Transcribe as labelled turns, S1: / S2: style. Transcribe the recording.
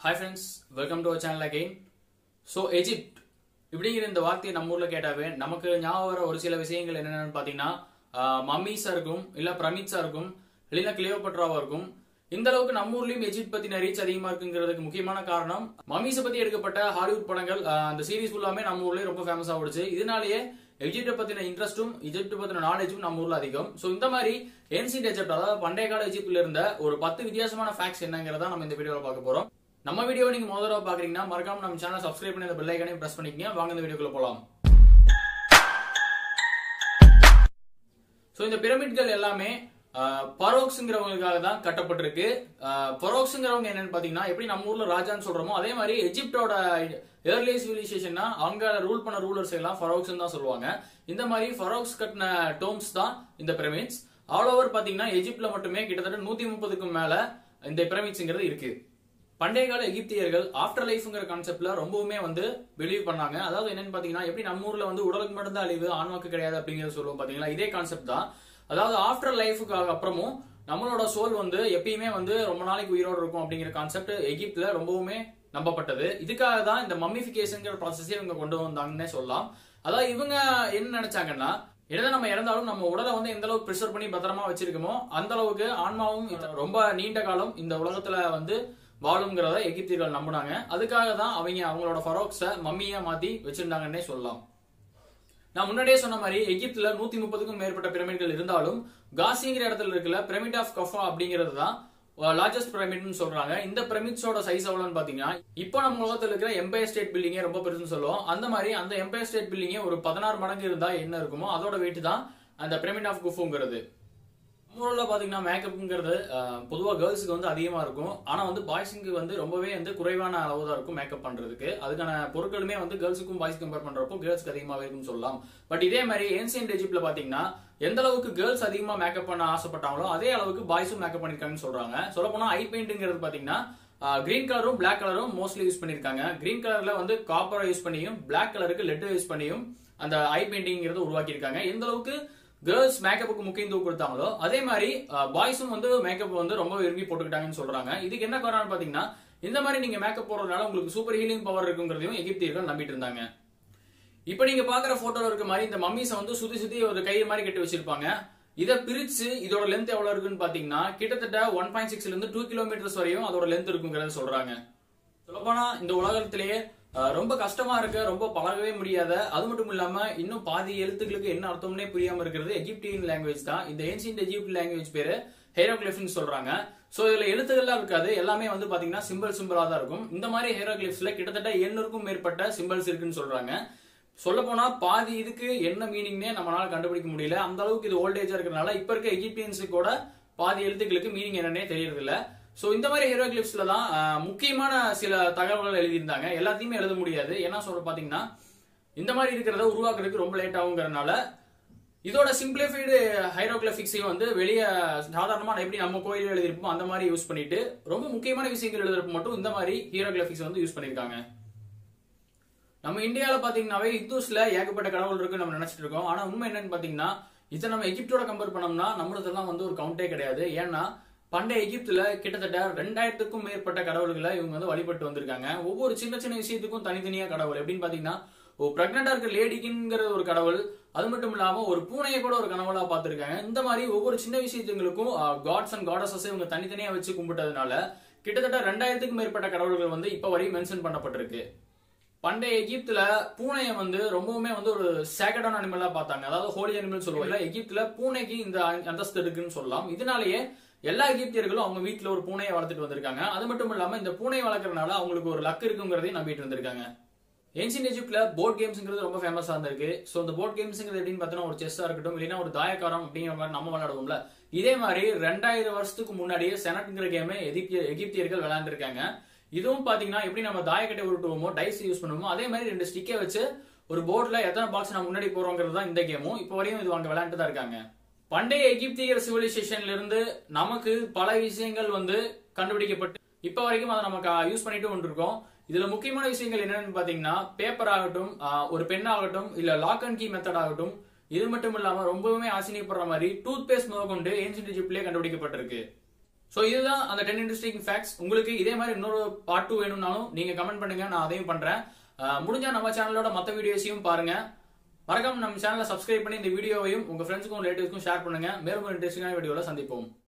S1: Hi friends, welcome to our channel again. So Egypt இப்படிங்கிற இந்த வார்த்தையை நம்ம ஊர்ல கேட்டாவே நமக்கு ஞாபகம் வர ஒரு சில விஷயங்கள் என்னென்னு பாத்தீங்கன்னா மம்மீஸா இருக்கும் இல்ல பிரமிட்ஸா இருக்கும் இல்லைன்னா கிளியோபட்ராவா இருக்கும். இந்த அளவுக்கு நம்ம ஊர்லயும் எஜிப்ட் பத்தின ரீச் அதிகமா இருக்குங்கிறதுக்கு முக்கியமான காரணம் மம்மீஸை பத்தி எடுக்கப்பட்ட ஹாலிவுட் படங்கள் அந்த சீரீஸ் ஃபுல்லாமே நம்ம ஊர்லயே ரொம்ப ஃபேமஸா ஓடுச்சு. இதனாலேயே எஜிப்ட பத்தின இன்ட்ரெஸ்டும் எஜிப்ட் பத்தின நாலேஜும் நம்ம ஊர்ல அதிகம். சோ இந்த மாதிரி ஏன்சியன்ட் எஜிப்ட் அதாவது பண்டைய கால எஜிப்ட்ல இருந்த ஒரு 10 வித்தியாசமான ஃபேக்ட்ஸ் என்னங்கிறத நம்ம இந்த வீடியோல பார்க்க போறோம். நம்ம வீடியோ நீங்க முதல்ல பாக்குறீங்கன்னா மறக்காம நம்ம சேனலை சப்ஸ்கிரைப் பண்ணி அந்த பெல் ஐகானையும் பிரஸ் பண்ணிக்கங்க. வாங்க இந்த வீடியோக்குள்ள போலாம். சோ இந்த பிரமிட்கள் எல்லாமே பரோக்ஸ்ங்கிறவங்களுக்காக தான் கட்டப்பட்டிருக்கு. பரோக்ஸ்ங்கிறவங்க என்னன்னு பாத்தீங்கன்னா எப்படி நம்ம ஊர்ல ராஜான்னு சொல்றோமோ அதே மாதிரி எஜிப்டோட ஏர்லி சிவிலைசேஷன்னா அவங்க ரூல் பண்ண ரூலர்ஸ் எல்லாம் ஃபரோக்ஸ் தான் சொல்லுவாங்க. இந்த மாதிரி ஃபரோக்ஸ் கட்டின டோம்ஸ் தான் இந்த பிரமிட்ஸ். ஆல் ஓவர் பாத்தீங்கன்னா எஜிப்ட்ல மட்டுமே கிட்டத்தட்ட 130க்கும் மேல இந்த பிரமிட்ஸ்ங்கிறது இருக்கு. பண்டைய கால எகிப்தியர்கள் ஆஃப்டர் லைஃப்ங்கிற கான்செப்ட்ல ரொம்பவுமே பிலீவ் பண்ணாங்க. அதாவது என்னன்னு பாத்தீங்கன்னா எப்படி நம்ம ஊர்ல உடலுக்கு மட்டும்தான் அழிவு ஆன்மாக்கு கிடையாது அப்படிங்கறது சொல்லுவோம் பாத்தீங்களா, இதே கான்செப்ட் தான். அதாவது ஆஃப்டர் லைஃபுக்கு அப்புறமும் நம்மளோட சோல் எப்பயுமே ரொம்ப நாளைக்கு உயிரோடு இருக்கும் அப்படிங்கிற கான்செப்ட் எகிப்துல ரொம்பவுமே நம்பப்பட்டது. இதுக்காக தான் இந்த மம்மிபிகேஷன் ப்ராசஸே இவங்க கொண்டு வந்தாங்கன்னே சொல்லலாம். அதாவது இவங்க என்ன நினைச்சாங்கன்னா என்னதான் நம்ம இறந்தாலும் நம்ம உடலை எந்த அளவுக்கு ப்ரிசர்வ் பண்ணி பத்திரமா வச்சிருக்கோமோ அந்த அளவுக்கு ஆன்மாவும் ரொம்ப நீண்ட காலம் இந்த உலகத்துல வாழுங்கிறத எகிப்தியர்கள் நம்பினாங்க. அதுக்காக தான் அவங்களோட ஃபரோக்ஸ மம்மியா மாத்தி வச்சிருந்தாங்கன்னே சொல்லலாம். நான் முன்னாடியே சொன்ன மாதிரி எகிப்துல 130க்கும் மேற்பட்ட பிரமிட்கள் இருந்தாலும் காசிங்கிற இடத்துல இருக்குல்ல பிரமிட் ஆஃப் கஃபா அப்படிங்கிறது தான் லார்ஜஸ்ட் பிரமிட்னு சொல்றாங்க. இந்த பிரமிட்ஸோட சைஸ் எவ்வளவுன்னு பாத்தீங்கன்னா இப்போ நம்ம உலகத்துல இருக்கிற எம்பயர் ஸ்டேட் பில்டிங்கே ரொம்ப பெருசுன்னு சொல்லுவோம். அந்த மாதிரி அந்த எம்பயர் ஸ்டேட் பில்டிங்கே ஒரு 16 மடங்கு இருந்தா என்ன இருக்குமோ அதோட வெயிட் தான் அந்த பிரமிட் ஆஃப் குஃபுங்கிறது. ஊர்ல பாத்தீங்கன்னா மேக்கப்ங்கிறது பொதுவா கேர்ள்ஸுக்கு அதிகமா இருக்கும். ஆனா பாய்ஸுக்கு ரொம்பவே குறைவான அளவு தான் இருக்கும் மேக்கப் பண்றதுக்கு. அதுக்கான பொருட்களுமே கேர்ள்ஸுக்கும் பாய்ஸ் கம்பேர் பண்றப்போ கேர்ள்ஸ்க்கு அதிகமாவே இருக்குன்னு சொல்லலாம். பட் இதே மாதிரி ஏன்சியன்ட் எஜிப்ட்ல பாத்தீங்கன்னா எந்த அளவுக்கு கேர்ள்ஸ் அதிகமா மேக்கப் பண்ண ஆசைப்பட்டாங்களோ அதே அளவுக்கு பாய்ஸும் மேக்கப் பண்ணிருக்காங்கன்னு சொல்றாங்க. சொல்ல போனா ஐ பெயிண்ட்ங்கிறது பாத்தீங்கன்னா கிரீன் கலரும் பிளாக் கலரும் மோஸ்ட்லி யூஸ் பண்ணிருக்காங்க. கிரீன் கலர்ல காப்பரை யூஸ் பண்ணியும் பிளாக் கலருக்கு லெட் யூஸ் பண்ணியும் அந்த ஐ பெயிண்டிங்கிறது உருவாக்கி இருக்காங்க. எந்த அளவுக்கு கேர்ள்ஸ் மேக்கப்புக்கு முக்கியத்துவம் கொடுத்தாங்களோ அதே மாதிரி பாய்ஸும் மேக்கப் ரொம்ப விரும்பி போட்டுக்கிட்டாங்கன்னு சொல்றாங்க. இதுக்கு என்ன காரணம் பாத்தீங்கன்னா இந்த மாதிரி நீங்க மேக்கப் போடுறதுனால உங்களுக்கு சூப்பர் ஹீலிங் பவர் இருக்குங்கிறதையும் எகிப்தியர்கள் நம்பிட்டு இருந்தாங்க. இப்ப நீங்க பாக்குற போட்டோல இருக்க மாதிரி இந்த மம்மிஸை சுத்தி சுத்தி ஒரு கயிறு மாதிரி கட்டி வச்சிருப்பாங்க. இதை பிரிச்சு இதோட லென்த் எவ்வளவு இருக்குன்னு பாத்தீங்கன்னா கிட்டத்தட்ட 1.6 இருந்து 2 கிலோமீட்டர்ஸ் வரையும் அதோட லென்த் இருக்குங்கிறத சொல்றாங்க. சொல்லப்போனா இந்த உலகத்திலேயே ரொம்ப கஷ்டமா இருக்க ரொம்ப பழகவே முடியாத அது மட்டும் இல்லாம இன்னும் பாதி எழுத்துக்களுக்கு என்ன அர்த்தம்னே புரியாம இருக்கிறது எகிப்தியன் லாங்குவேஜ் தான். இந்த ஏன்சியன்ட் எஜிப்ட் லாங்குவேஜ் பேரு ஹீரோகிளிஃப்னு சொல்றாங்க. சோ இதுல எழுத்துக்கள்லாம் இருக்காது, எல்லாமே பாத்தீங்கன்னா சிம்பிளா தான் இருக்கும். இந்த மாதிரி ஹீரோகிளிஃப்ஸ்ல கிட்டத்தட்ட 800க்கும் மேற்பட்ட சிம்பிள்ஸ் இருக்குன்னு சொல்றாங்க. சொல்ல போனா பாதி இதுக்கு என்ன மீனிங்னே நம்மளால கண்டுபிடிக்க முடியல. அந்த அளவுக்கு இது ஓல்டேஜா இருக்கிறதுனால இப்ப இருக்க எகிப்தியன்ஸுக்கு கூட பாதி எழுத்துக்களுக்கு மீனிங் என்னன்னே தெரியறது இல்ல. சோ இந்த மாதிரி ஹீரோகிளிஃப்ஸ்ல தான் முக்கியமான சில தகவல்கள் எழுதியிருந்தாங்க. எல்லாத்தையுமே எழுத முடியாது. ஏன்னா பாத்தீங்கன்னா இந்த மாதிரி இருக்கிறத உருவாக்குறதுக்கு ரொம்ப லேட் ஆகுங்கிறதுனால இதோட சிம்பிளிஃபைடு ஹீரோகிளிஃபிக்ஸையும் வெளியே சாதாரணமா எப்படி நம்ம கோயில் எழுதிருப்போம் அந்த மாதிரி யூஸ் பண்ணிட்டு ரொம்ப முக்கியமான விஷயங்கள் எழுதுறப்ப மட்டும் இந்த மாதிரி ஹீரோகிளிஃபிக்ஸ் யூஸ் பண்ணிருக்காங்க. நம்ம இந்தியாவில பாத்தீங்கன்னாவே இந்துஸ்ல ஏகப்பட்ட கடவுள் இருக்கு நம்ம நினைச்சிட்டு இருக்கோம். ஆனா உண்மை என்னன்னு பாத்தீங்கன்னா இதை நம்ம எகிப்டோட கம்பேர் பண்ணோம்னா நம்மளதெல்லாம் ஒரு கவுண்டே கிடையாது. ஏன்னா பண்டைய எகிப்துல கிட்டத்தட்ட 2000க்கும் மேற்பட்ட கடவுள்களை இவங்க வழிபட்டு வந்திருக்காங்க. ஒவ்வொரு சின்ன சின்ன விஷயத்துக்கும் தனித்தனியா கடவுள். எப்படின்னு பாத்தீங்கன்னா ஒரு பிரெக்னண்டா இருக்க லேடிக்குங்கிற ஒரு கடவுள், அது மட்டும் இல்லாம ஒரு பூனையை கூட ஒரு கடவுளா பார்த்திருக்காங்க. இந்த மாதிரி ஒவ்வொரு சின்ன விஷயத்துங்களுக்கும் காட்ஸ் அண்ட் காடஸஸ் இவங்க தனித்தனியா வச்சு கும்பிட்டதுனால கிட்டத்தட்ட 2000க்கும் மேற்பட்ட கடவுள்கள் இப்ப வரையும் மென்ஷன் பண்ணப்பட்டிருக்கு. பண்டைய எகிப்துல பூனையை ரொம்பவுமே ஒரு சேக்ரடான அனிமலா பார்த்தாங்க. அதாவது ஹோலி அனிமல் சொல்லுவாங்க. எகிப்துல பூனைக்கு இந்த அந்தஸ்து இருக்குன்னு சொல்லலாம். இதனாலேயே எல்லா எகிப்தியர்களும் அவங்க வீட்டுல ஒரு பூனையை வளர்த்துட்டு வந்திருக்காங்க. அது மட்டும் இல்லாம இந்த பூனையை வளர்க்கறதுனால அவங்களுக்கு ஒரு லக் இருக்குங்கிறதையும் நம்பிட்டு வந்திருக்காங்க. ஏன்சியன்ட் எஜிப்ட்ல போர்ட் கேம்ஸ்ங்கிறது ரொம்ப ஃபேமஸா இருந்திருக்கு. சோ இந்த போர்ட் கேம்ஸ்ங்கிறது எப்படின்னு பார்த்தோம்னா ஒரு செஸ்ஸா இருக்கட்டும் இல்லைன்னா ஒரு தாயக்காரம் அப்படிங்கிற மாதிரி நம்ம விளையாடுவோம்ல, இதே மாதிரி 2000 வருஷத்துக்கு முன்னாடியே செனட்ங்கிற கேமை எகிப்தியர்கள் விளையாண்டுருக்காங்க. இதுவும் பாத்தீங்கன்னா எப்படி நம்ம தாயக்கட்டை உருட்டுவோமோ டைஸ் யூஸ் பண்ணுவோமோ அதே மாதிரி 2 ஸ்டிக்கை வச்சு ஒரு போர்ட்ல எத்தனை பாக்ஸ் நம்ம முன்னாடி போறோங்கிறது தான் இந்த கேமும். இப்போ வரையும் இது அங்க விளையாண்டு தான் இருக்காங்க. பண்டைய எகிப்தியர் சிவிலைசேஷன்ல இருந்து நமக்கு பல விஷயங்கள் கண்டுபிடிக்கப்பட்டு இப்ப வரைக்கும் அதை நமக்கு யூஸ் பண்ணிட்டு இருக்கோம். இதுல முக்கியமான விஷயங்கள் என்னன்னு பாத்தீங்கன்னா பேப்பர் ஆகட்டும், ஒரு பென் ஆகட்டும், இல்ல லாக் அண்ட் கீ மெத்தட் ஆகட்டும், இது மட்டும் இல்லாம ரொம்பவுமே ஆச்சரியப்படுற மாதிரி டூத் பேஸ்ட் முதற்கொண்டு ஏன்சியன்ட் எஜிப்ட்லயே கண்டுபிடிக்கப்பட்டிருக்கு. சோ இதுதான் அந்த 10 இன்ட்ரெஸ்டிங் ஃபேக்ட்ஸ். உங்களுக்கு இதே மாதிரி இன்னொரு பார்ட் 2 வேணும்னாலும் நீங்க கமெண்ட் பண்ணுங்க, நான் அதையும் பண்றேன். முடிஞ்சா நம்ம சேனலோட மத்த வீடியோஸையும் பாருங்க. மறக்காம நம்ம சேனலை சப்ஸ்கிரைப் பண்ணி இந்த வீடியோவையும் உங்க ஃப்ரெண்ட்ஸ்க்கும் ரிலேட்டிவ்ஸ்க்கும் ஷேர் பண்ணுங்க. மேலும் ஒரு இன்ட்ரெஸ்டிங்கான வீடியோல சந்திப்போம்.